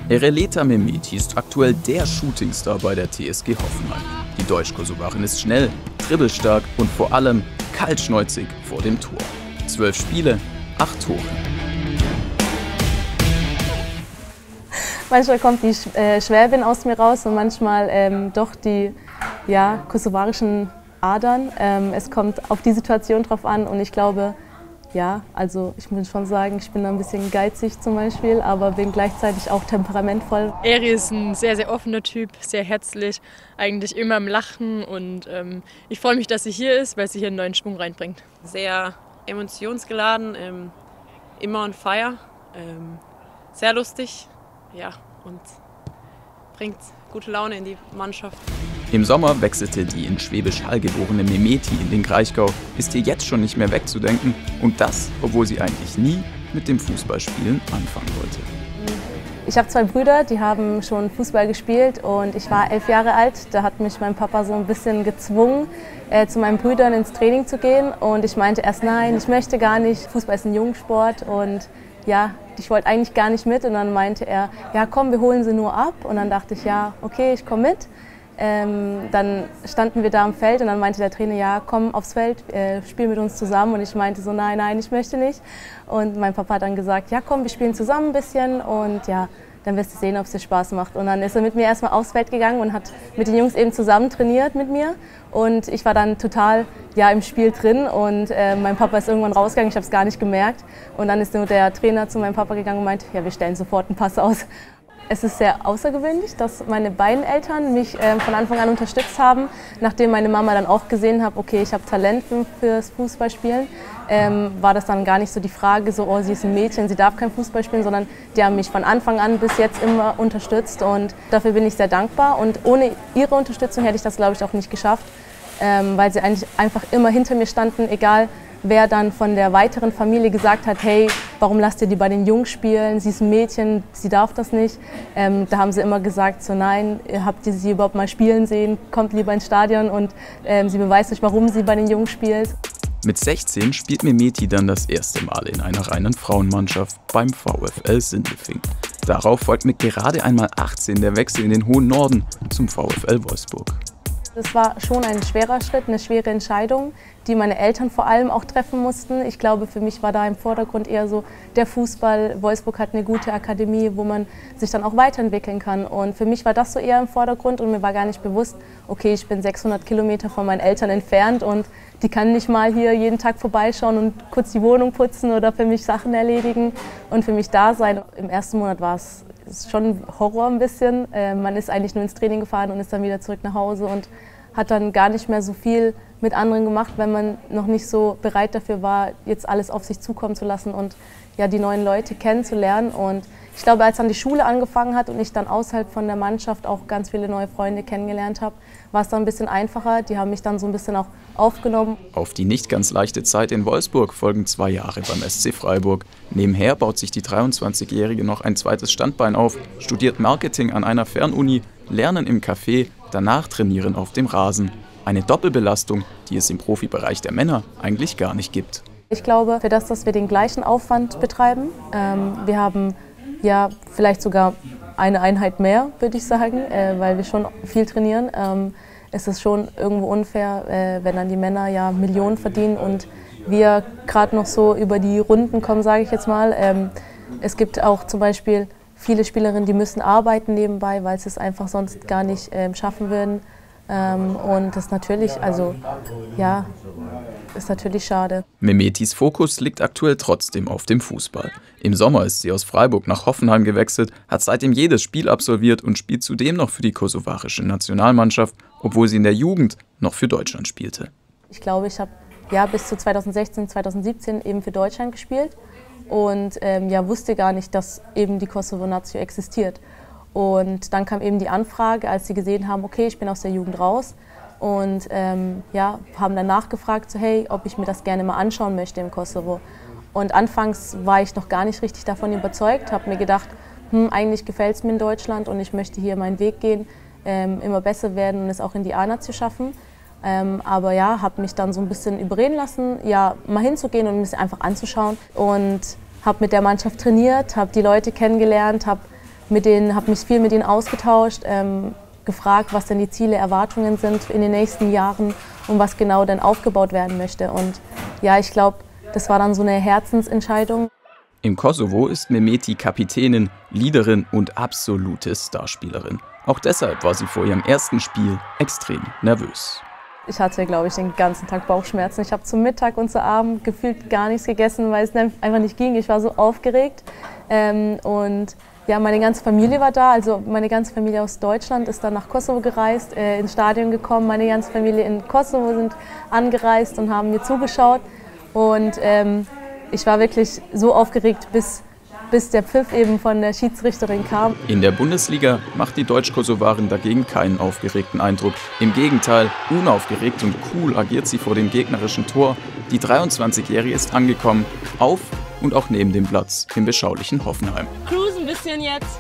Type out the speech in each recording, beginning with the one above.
Ereleta Mehmeti ist aktuell der Shootingstar bei der TSG Hoffenheim. Die Deutsch-Kosovarin ist schnell, dribbelstark und vor allem kaltschnäuzig vor dem Tor. 12 Spiele, 8 Tore. Manchmal kommt die Schwäbin aus mir raus und manchmal doch die kosovarischen Adern. Es kommt auf die Situation drauf an und ich glaube, ja, also ich muss schon sagen, ich bin da ein bisschen geizig zum Beispiel, aber bin gleichzeitig auch temperamentvoll. Eri ist ein sehr, sehr offener Typ, sehr herzlich, eigentlich immer am Lachen und ich freue mich, dass sie hier ist, weil sie hier einen neuen Schwung reinbringt. Sehr emotionsgeladen, immer on fire, sehr lustig, ja, und bringt gute Laune in die Mannschaft. Im Sommer wechselte die in Schwäbisch Hall geborene Mehmeti in den Kraichgau, ist hier jetzt schon nicht mehr wegzudenken und das, obwohl sie eigentlich nie mit dem Fußballspielen anfangen wollte. Ich habe 2 Brüder, die haben schon Fußball gespielt und ich war 11 Jahre alt. Da hat mich mein Papa so ein bisschen gezwungen, zu meinen Brüdern ins Training zu gehen und ich meinte erst nein, ich möchte gar nicht, Fußball ist ein Jugendsport und ja, ich wollte eigentlich gar nicht mit und dann meinte er, ja komm, wir holen sie nur ab und dann dachte ich, ja okay, ich komme mit. Dann standen wir da am Feld und dann meinte der Trainer, ja komm aufs Feld, spiel mit uns zusammen und ich meinte so, nein, nein, ich möchte nicht. Und mein Papa hat dann gesagt, ja komm, wir spielen zusammen ein bisschen und ja, dann wirst du sehen, ob es dir Spaß macht. Und dann ist er mit mir erstmal aufs Feld gegangen und hat mit den Jungs eben zusammen trainiert mit mir und ich war dann total im Spiel drin und mein Papa ist irgendwann rausgegangen, ich habe es gar nicht gemerkt und dann ist nur der Trainer zu meinem Papa gegangen und meinte, ja wir stellen sofort einen Pass aus. Es ist sehr außergewöhnlich, dass meine beiden Eltern mich von Anfang an unterstützt haben. Nachdem meine Mama dann auch gesehen hat, okay, ich habe Talent fürs Fußballspielen, war das dann gar nicht so die Frage, so, oh, sie ist ein Mädchen, sie darf kein Fußball spielen, sondern die haben mich von Anfang an bis jetzt immer unterstützt und dafür bin ich sehr dankbar. Und ohne ihre Unterstützung hätte ich das, glaube ich, auch nicht geschafft, weil sie eigentlich einfach immer hinter mir standen, egal wer dann von der weiteren Familie gesagt hat, hey, warum lasst ihr die bei den Jungs spielen, sie ist ein Mädchen, sie darf das nicht. Da haben sie immer gesagt, so nein, habt ihr sie überhaupt mal spielen sehen, kommt lieber ins Stadion und sie beweist euch, warum sie bei den Jungs spielt. Mit 16 spielt Mehmeti dann das erste Mal in einer reinen Frauenmannschaft beim VfL Sindelfingen. Darauf folgt mit gerade einmal 18 der Wechsel in den hohen Norden zum VfL Wolfsburg. Das war schon ein schwerer Schritt, eine schwere Entscheidung, die meine Eltern vor allem auch treffen mussten. Ich glaube, für mich war da im Vordergrund eher so der Fußball. Wolfsburg hat eine gute Akademie, wo man sich dann auch weiterentwickeln kann. Und für mich war das so eher im Vordergrund und mir war gar nicht bewusst, okay, ich bin 600 Kilometer von meinen Eltern entfernt und die kann nicht mal hier jeden Tag vorbeischauen und kurz die Wohnung putzen oder für mich Sachen erledigen und für mich da sein. Im ersten Monat war es schon Horror ein bisschen. Man ist eigentlich nur ins Training gefahren und ist dann wieder zurück nach Hause und hat dann gar nicht mehr so viel mit anderen gemacht, wenn man noch nicht so bereit dafür war, jetzt alles auf sich zukommen zu lassen und ja, die neuen Leute kennenzulernen. Und ich glaube, als dann die Schule angefangen hat und ich dann außerhalb von der Mannschaft auch ganz viele neue Freunde kennengelernt habe, war es dann ein bisschen einfacher. Die haben mich dann so ein bisschen auch aufgenommen. Auf die nicht ganz leichte Zeit in Wolfsburg folgen 2 Jahre beim SC Freiburg. Nebenher baut sich die 23-Jährige noch ein zweites Standbein auf, studiert Marketing an einer Fernuni, Lernen im Café, danach Trainieren auf dem Rasen. Eine Doppelbelastung, die es im Profibereich der Männer eigentlich gar nicht gibt. Ich glaube, für das, dass wir den gleichen Aufwand betreiben, wir haben ja vielleicht sogar eine Einheit mehr, würde ich sagen, weil wir schon viel trainieren. Es ist schon irgendwo unfair, wenn dann die Männer ja Millionen verdienen und wir gerade noch so über die Runden kommen, sage ich jetzt mal. Es gibt auch zum Beispiel viele Spielerinnen, die müssen arbeiten nebenbei, weil sie es einfach sonst gar nicht schaffen würden. Und das natürlich, also ja, ist natürlich schade. Mehmetis Fokus liegt aktuell trotzdem auf dem Fußball. Im Sommer ist sie aus Freiburg nach Hoffenheim gewechselt, hat seitdem jedes Spiel absolviert und spielt zudem noch für die kosovarische Nationalmannschaft, obwohl sie in der Jugend noch für Deutschland spielte. Ich glaube, ich habe bis zu 2016, 2017 eben für Deutschland gespielt und wusste gar nicht, dass eben die Kosovo-Nazio existiert. Und dann kam eben die Anfrage, als sie gesehen haben, okay, ich bin aus der Jugend raus und haben dann nachgefragt, so, hey, ob ich mir das gerne mal anschauen möchte im Kosovo. Und anfangs war ich noch gar nicht richtig davon überzeugt, habe mir gedacht, eigentlich gefällt es mir in Deutschland und ich möchte hier meinen Weg gehen, immer besser werden und es auch in die A-Nazio schaffen. Aber ja, habe mich dann so ein bisschen überreden lassen, ja, mal hinzugehen und mich einfach anzuschauen und habe mit der Mannschaft trainiert, habe die Leute kennengelernt, habe habe mich viel mit denen ausgetauscht, gefragt, was denn die Ziele, Erwartungen sind in den nächsten Jahren und was genau dann aufgebaut werden möchte. Und ja, ich glaube, das war dann so eine Herzensentscheidung. Im Kosovo ist Mehmeti Kapitänin, Leaderin und absolute Starspielerin. Auch deshalb war sie vor ihrem ersten Spiel extrem nervös. Ich hatte, glaube ich, den ganzen Tag Bauchschmerzen. Ich habe zum Mittag und zu Abend gefühlt gar nichts gegessen, weil es einfach nicht ging. Ich war so aufgeregt. Und ja, meine ganze Familie war da. Also meine ganze Familie aus Deutschland ist dann nach Kosovo gereist, ins Stadion gekommen. Meine ganze Familie in Kosovo sind angereist und haben mir zugeschaut. Und ich war wirklich so aufgeregt, bis der Pfiff eben von der Schiedsrichterin kam. In der Bundesliga macht die Deutsch-Kosovarin dagegen keinen aufgeregten Eindruck. Im Gegenteil, unaufgeregt und cool agiert sie vor dem gegnerischen Tor. Die 23-Jährige ist angekommen, auf und auch neben dem Platz im beschaulichen Hoffenheim. Cruise ein bisschen jetzt.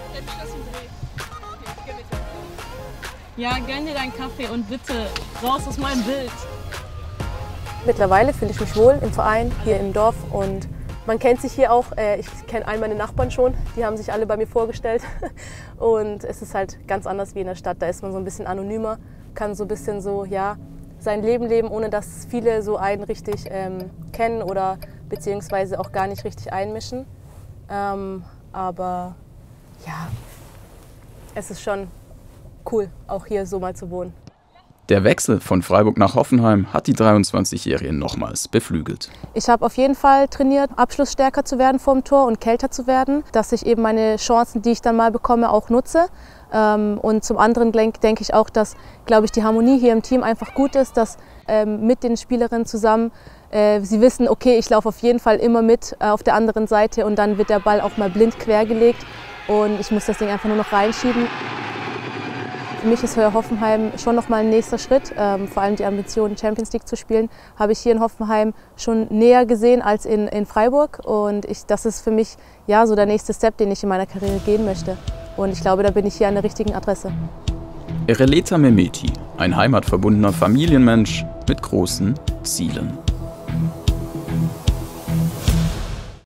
Ja, gönn dir deinen Kaffee und bitte raus aus meinem Bild. Mittlerweile fühle ich mich wohl im Verein, hier im Dorf, und man kennt sich hier auch. Ich kenne all meine Nachbarn schon, die haben sich alle bei mir vorgestellt. Und es ist halt ganz anders wie in der Stadt. Da ist man so ein bisschen anonymer, kann so ein bisschen so, ja, sein Leben leben, ohne dass viele so einen richtig kennen oder beziehungsweise auch gar nicht richtig einmischen. Aber ja, es ist schon cool, auch hier so mal zu wohnen. Der Wechsel von Freiburg nach Hoffenheim hat die 23-Jährige nochmals beflügelt. Ich habe auf jeden Fall trainiert, abschlussstärker zu werden vor dem Tor und kälter zu werden, dass ich eben meine Chancen, die ich dann mal bekomme, auch nutze. Und zum anderen denke ich auch, dass, glaube ich, die Harmonie hier im Team einfach gut ist, dass mit den Spielerinnen zusammen sie wissen, okay, ich laufe auf jeden Fall immer mit auf der anderen Seite und dann wird der Ball auch mal blind quergelegt und ich muss das Ding einfach nur noch reinschieben. Für mich ist Hoffenheim schon noch mal ein nächster Schritt. Vor allem die Ambition, Champions League zu spielen, habe ich hier in Hoffenheim schon näher gesehen als in Freiburg. Und das ist für mich ja so der nächste Step, den ich in meiner Karriere gehen möchte. Und ich glaube, da bin ich hier an der richtigen Adresse. Ereleta Mehmeti, ein heimatverbundener Familienmensch mit großen Zielen.